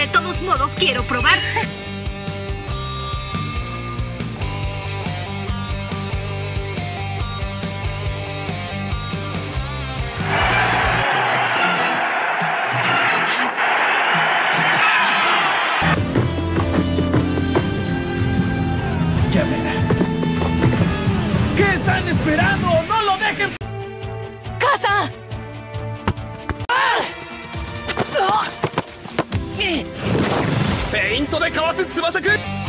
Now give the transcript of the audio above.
todos modos quiero probar. Ya verás. ¿Qué están esperando? ¡No lo dejen! ¡Casa! ¡Feinto de かわす翼くん